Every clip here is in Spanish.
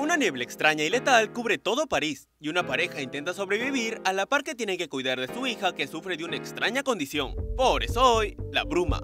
Una niebla extraña y letal cubre todo París, y una pareja intenta sobrevivir a la par que tienen que cuidar de su hija que sufre de una extraña condición. Por eso hoy, la bruma.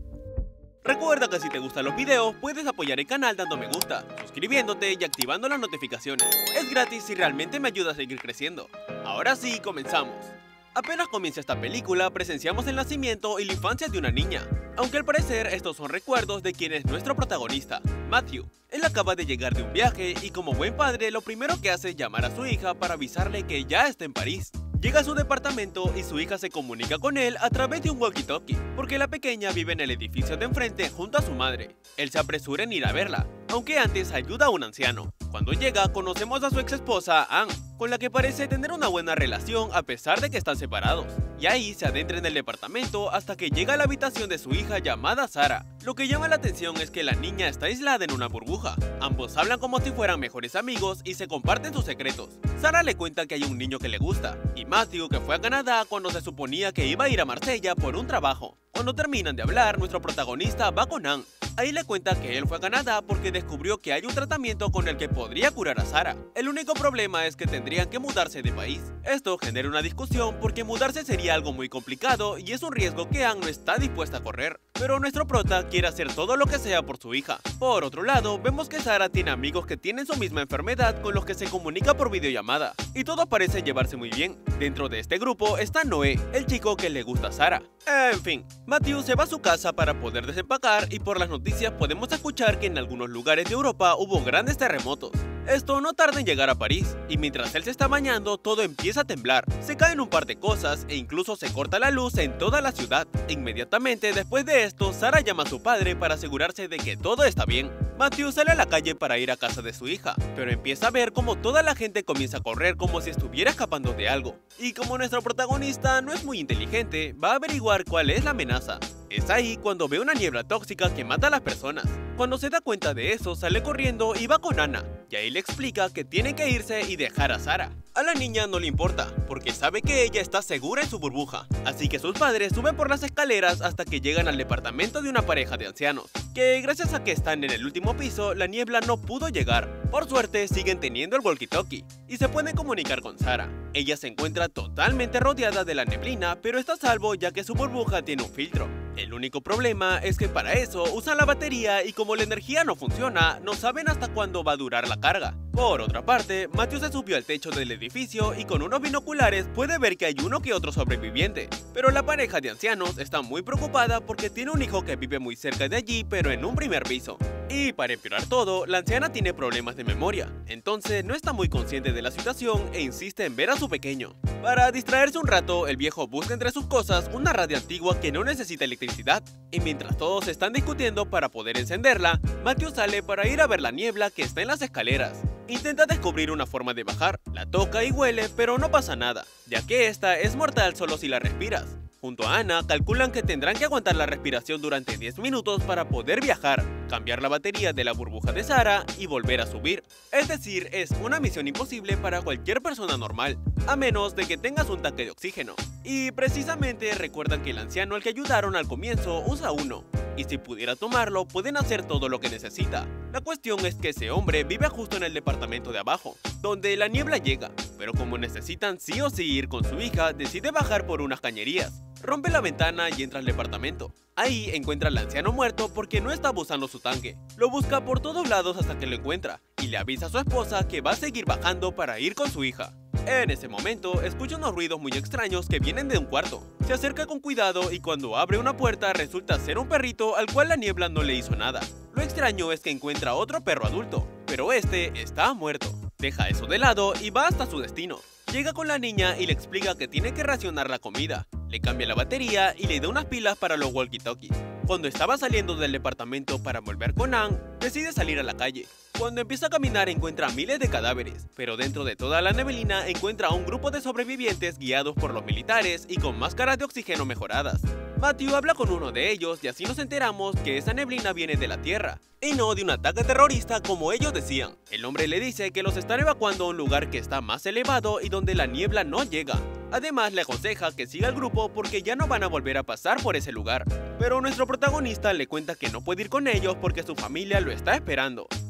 Recuerda que si te gustan los videos, puedes apoyar el canal dando me gusta, suscribiéndote y activando las notificaciones. Es gratis y realmente me ayuda a seguir creciendo. Ahora sí, comenzamos. Apenas comienza esta película, presenciamos el nacimiento y la infancia de una niña. Aunque al parecer estos son recuerdos de quien es nuestro protagonista, Matthew. Él acaba de llegar de un viaje y como buen padre lo primero que hace es llamar a su hija para avisarle que ya está en París. Llega a su departamento y su hija se comunica con él a través de un walkie-talkie, porque la pequeña vive en el edificio de enfrente junto a su madre. Él se apresura en ir a verla, aunque antes ayuda a un anciano. Cuando llega, conocemos a su ex esposa, Anne, con la que parece tener una buena relación a pesar de que están separados. Y ahí se adentra en el departamento hasta que llega a la habitación de su hija llamada Sara. Lo que llama la atención es que la niña está aislada en una burbuja. Ambos hablan como si fueran mejores amigos y se comparten sus secretos. Sara le cuenta que hay un niño que le gusta, y Matthew que fue a Canadá cuando se suponía que iba a ir a Marsella por un trabajo. Cuando terminan de hablar, nuestro protagonista va con Anne. Ahí le cuenta que él fue a Canadá porque descubrió que hay un tratamiento con el que podría curar a Sara. El único problema es que tendrían que mudarse de país. Esto genera una discusión porque mudarse sería algo muy complicado y es un riesgo que Anne no está dispuesta a correr. Pero nuestro prota quiere hacer todo lo que sea por su hija. Por otro lado, vemos que Sara tiene amigos que tienen su misma enfermedad con los que se comunica por videollamada. Y todo parece llevarse muy bien. Dentro de este grupo está Noé, el chico que le gusta a Sara. En fin, Matthew se va a su casa para poder desempacar y por las noticias podemos escuchar que en algunos lugares de Europa hubo grandes terremotos. Esto no tarda en llegar a París, y mientras él se está bañando todo empieza a temblar, se caen un par de cosas e incluso se corta la luz en toda la ciudad. Inmediatamente después de esto, Sara llama a su padre para asegurarse de que todo está bien. Matthew sale a la calle para ir a casa de su hija, pero empieza a ver como toda la gente comienza a correr como si estuviera escapando de algo. Y como nuestro protagonista no es muy inteligente, va a averiguar cuál es la amenaza. Es ahí cuando ve una niebla tóxica que mata a las personas. Cuando se da cuenta de eso, sale corriendo y va con Ana, y ahí le explica que tiene que irse y dejar a Sara. A la niña no le importa, porque sabe que ella está segura en su burbuja, así que sus padres suben por las escaleras hasta que llegan al departamento de una pareja de ancianos, que gracias a que están en el último piso, la niebla no pudo llegar. Por suerte, siguen teniendo el walkie-talkie, y se pueden comunicar con Sara. Ella se encuentra totalmente rodeada de la neblina, pero está a salvo ya que su burbuja tiene un filtro. El único problema es que para eso usan la batería y como la energía no funciona, no saben hasta cuándo va a durar la carga. Por otra parte, Matthew se subió al techo del edificio y con unos binoculares puede ver que hay uno que otro sobreviviente. Pero la pareja de ancianos está muy preocupada porque tiene un hijo que vive muy cerca de allí pero en un primer piso. Y para empeorar todo, la anciana tiene problemas de memoria, entonces no está muy consciente de la situación e insiste en ver a su pequeño. Para distraerse un rato, el viejo busca entre sus cosas una radio antigua que no necesita electricidad, y mientras todos están discutiendo para poder encenderla, Matthew sale para ir a ver la niebla que está en las escaleras. Intenta descubrir una forma de bajar, la toca y huele, pero no pasa nada, ya que esta es mortal solo si la respiras. Junto a Ana, calculan que tendrán que aguantar la respiración durante 10 minutos para poder viajar, cambiar la batería de la burbuja de Sara y volver a subir. Es decir, es una misión imposible para cualquier persona normal, a menos de que tengas un tanque de oxígeno. Y precisamente recuerdan que el anciano al que ayudaron al comienzo usa uno, y si pudiera tomarlo pueden hacer todo lo que necesita. La cuestión es que ese hombre vive justo en el departamento de abajo, donde la niebla llega, pero como necesitan sí o sí ir con su hija, decide bajar por unas cañerías. Rompe la ventana y entra al departamento. Ahí encuentra al anciano muerto porque no estaba usando su tanque. Lo busca por todos lados hasta que lo encuentra, y le avisa a su esposa que va a seguir bajando para ir con su hija. En ese momento, escucha unos ruidos muy extraños que vienen de un cuarto. Se acerca con cuidado y cuando abre una puerta resulta ser un perrito al cual la niebla no le hizo nada. Lo extraño es que encuentra otro perro adulto, pero este está muerto. Deja eso de lado y va hasta su destino. Llega con la niña y le explica que tiene que racionar la comida. Le cambia la batería y le da unas pilas para los walkie-talkies. Cuando estaba saliendo del departamento para volver con Anne, decide salir a la calle. Cuando empieza a caminar encuentra miles de cadáveres, pero dentro de toda la neblina encuentra a un grupo de sobrevivientes guiados por los militares y con máscaras de oxígeno mejoradas. Matthew habla con uno de ellos y así nos enteramos que esa neblina viene de la Tierra, y no de un ataque terrorista como ellos decían. El hombre le dice que los están evacuando a un lugar que está más elevado y donde la niebla no llega. Además le aconseja que siga el grupo porque ya no van a volver a pasar por ese lugar. Pero nuestro protagonista le cuenta que no puede ir con ellos porque su familia lo está esperando.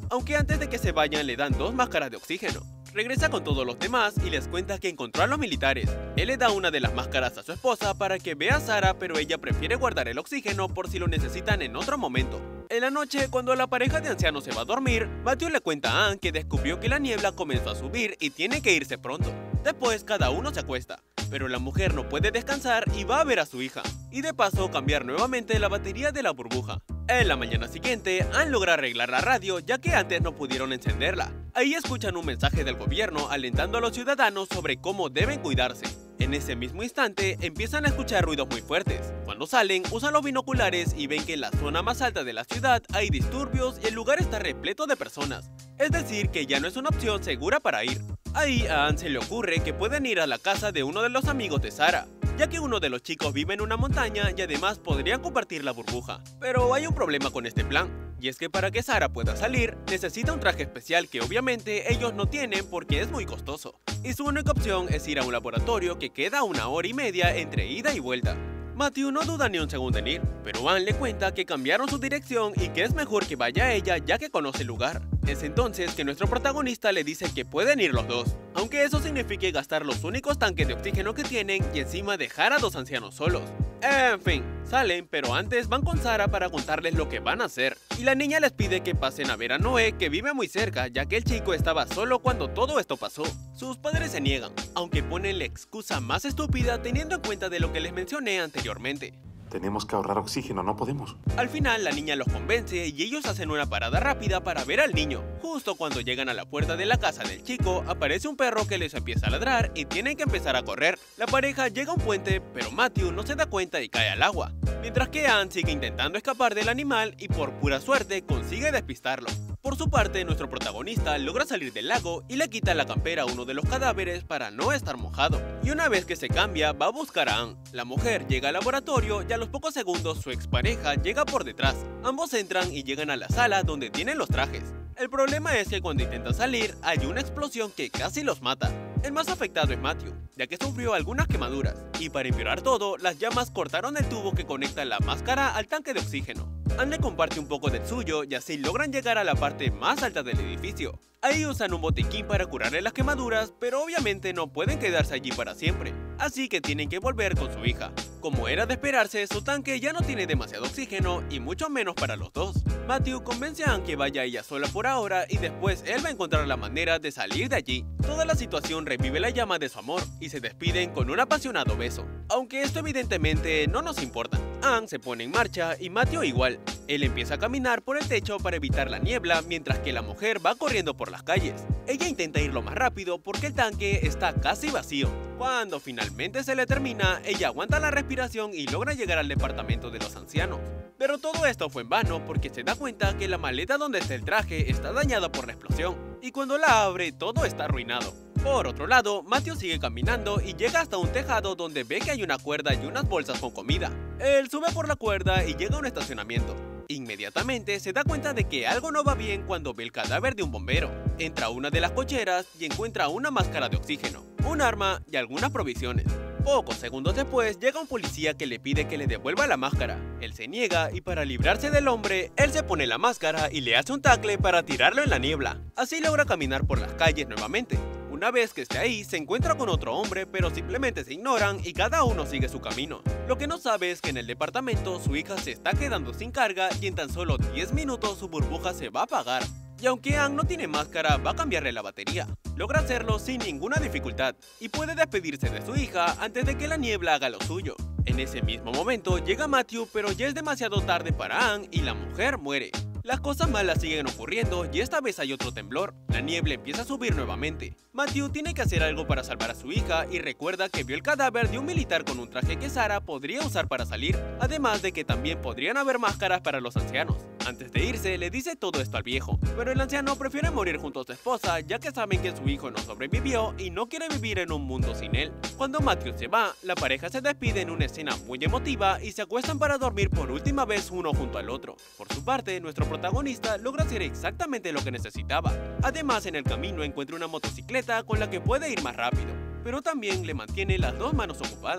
aunque antes de que se vayan le dan 2 máscaras de oxígeno. Regresa con todos los demás y les cuenta que encontró a los militares. Él le da una de las máscaras a su esposa para que vea a Sarah, pero ella prefiere guardar el oxígeno por si lo necesitan en otro momento. En la noche, cuando la pareja de ancianos se va a dormir, Matthew le cuenta a Ann que descubrió que la niebla comenzó a subir y tiene que irse pronto. Después, cada uno se acuesta, pero la mujer no puede descansar y va a ver a su hija, y de paso cambiar nuevamente la batería de la burbuja. En la mañana siguiente, Ann logra arreglar la radio ya que antes no pudieron encenderla. Ahí escuchan un mensaje del gobierno alentando a los ciudadanos sobre cómo deben cuidarse. En ese mismo instante, empiezan a escuchar ruidos muy fuertes. Cuando salen, usan los binoculares y ven que en la zona más alta de la ciudad hay disturbios y el lugar está repleto de personas. Es decir, que ya no es una opción segura para ir. Ahí a Ann se le ocurre que pueden ir a la casa de uno de los amigos de Sarah, ya que uno de los chicos vive en una montaña y además podrían compartir la burbuja. Pero hay un problema con este plan, y es que para que Sarah pueda salir, necesita un traje especial que obviamente ellos no tienen porque es muy costoso. Y su única opción es ir a un laboratorio que queda a 1 hora y media entre ida y vuelta. Matthew no duda ni un segundo en ir, pero Ann le cuenta que cambiaron su dirección y que es mejor que vaya ella ya que conoce el lugar. Es entonces que nuestro protagonista le dice que pueden ir los dos, aunque eso signifique gastar los únicos tanques de oxígeno que tienen y encima dejar a 2 ancianos solos. En fin, salen, pero antes van con Sarah para contarles lo que van a hacer, y la niña les pide que pasen a ver a Noé, que vive muy cerca, ya que el chico estaba solo cuando todo esto pasó. Sus padres se niegan, aunque ponen la excusa más estúpida teniendo en cuenta de lo que les mencioné anteriormente. Tenemos que ahorrar oxígeno, no podemos. Al final, la niña los convence y ellos hacen una parada rápida para ver al niño. Justo cuando llegan a la puerta de la casa del chico, aparece un perro que les empieza a ladrar y tienen que empezar a correr. La pareja llega a un puente, pero Matthew no se da cuenta y cae al agua, mientras que Ann sigue intentando escapar del animal y por pura suerte consigue despistarlo. Por su parte, nuestro protagonista logra salir del lago y le quita la campera a uno de los cadáveres para no estar mojado. Y una vez que se cambia, va a buscar a Ann. La mujer llega al laboratorio y a los pocos segundos su expareja llega por detrás. Ambos entran y llegan a la sala donde tienen los trajes. El problema es que cuando intentan salir, hay una explosión que casi los mata. El más afectado es Matthew, ya que sufrió algunas quemaduras, y para empeorar todo, las llamas cortaron el tubo que conecta la máscara al tanque de oxígeno. Ann le comparte un poco del suyo y así logran llegar a la parte más alta del edificio. Ahí usan un botiquín para curarle las quemaduras, pero obviamente no pueden quedarse allí para siempre, así que tienen que volver con su hija. Como era de esperarse, su tanque ya no tiene demasiado oxígeno y mucho menos para los dos. Matthew convence a Ann que vaya ella sola por ahora y después él va a encontrar la manera de salir de allí. Toda la situación revive la llama de su amor y se despiden con un apasionado beso, aunque esto evidentemente no nos importa. Ann se pone en marcha y Matthew igual. Él empieza a caminar por el techo para evitar la niebla mientras que la mujer va corriendo por las calles. Ella intenta ir lo más rápido porque el tanque está casi vacío. Cuando finalmente se le termina, ella aguanta la respiración y logra llegar al departamento de los ancianos. Pero todo esto fue en vano porque se da cuenta que la maleta donde está el traje está dañada por la explosión, y cuando la abre todo está arruinado. Por otro lado, Matthew sigue caminando y llega hasta un tejado donde ve que hay una cuerda y unas bolsas con comida. Él sube por la cuerda y llega a un estacionamiento. Inmediatamente se da cuenta de que algo no va bien cuando ve el cadáver de un bombero. Entra a una de las cocheras y encuentra una máscara de oxígeno, un arma y algunas provisiones. Pocos segundos después llega un policía que le pide que le devuelva la máscara. Él se niega y para librarse del hombre, él se pone la máscara y le hace un tackle para tirarlo en la niebla. Así logra caminar por las calles nuevamente. Una vez que esté ahí, se encuentra con otro hombre, pero simplemente se ignoran y cada uno sigue su camino. Lo que no sabe es que en el departamento su hija se está quedando sin carga y en tan solo 10 minutos su burbuja se va a apagar. Y aunque Ann no tiene máscara, va a cambiarle la batería. Logra hacerlo sin ninguna dificultad y puede despedirse de su hija antes de que la niebla haga lo suyo. En ese mismo momento llega Matthew, pero ya es demasiado tarde para Ann y la mujer muere. Las cosas malas siguen ocurriendo y esta vez hay otro temblor. La niebla empieza a subir nuevamente. Matthew tiene que hacer algo para salvar a su hija y recuerda que vio el cadáver de un militar con un traje que Sarah podría usar para salir, además de que también podrían haber máscaras para los ancianos. Antes de irse, le dice todo esto al viejo, pero el anciano prefiere morir junto a su esposa ya que saben que su hijo no sobrevivió y no quiere vivir en un mundo sin él. Cuando Matthew se va, la pareja se despide en una escena muy emotiva y se acuestan para dormir por última vez uno junto al otro. Por su parte, nuestro protagonista logra hacer exactamente lo que necesitaba. Además, en el camino encuentra una motocicleta con la que puede ir más rápido, pero también le mantiene las dos manos ocupadas.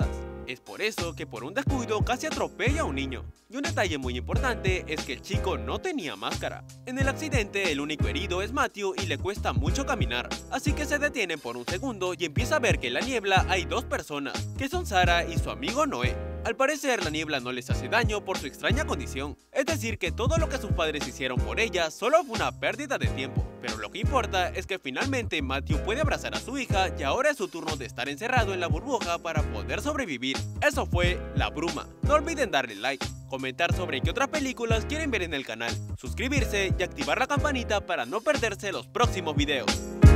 Es por eso que por un descuido casi atropella a un niño. Y un detalle muy importante es que el chico no tenía máscara. En el accidente el único herido es Matthew y le cuesta mucho caminar, así que se detienen por un segundo y empieza a ver que en la niebla hay dos personas, que son Sarah y su amigo Noé. Al parecer la niebla no les hace daño por su extraña condición, es decir que todo lo que sus padres hicieron por ella solo fue una pérdida de tiempo. Pero lo que importa es que finalmente Matthew puede abrazar a su hija y ahora es su turno de estar encerrado en la burbuja para poder sobrevivir. Eso fue La Bruma. No olviden darle like, comentar sobre qué otras películas quieren ver en el canal, suscribirse y activar la campanita para no perderse los próximos videos.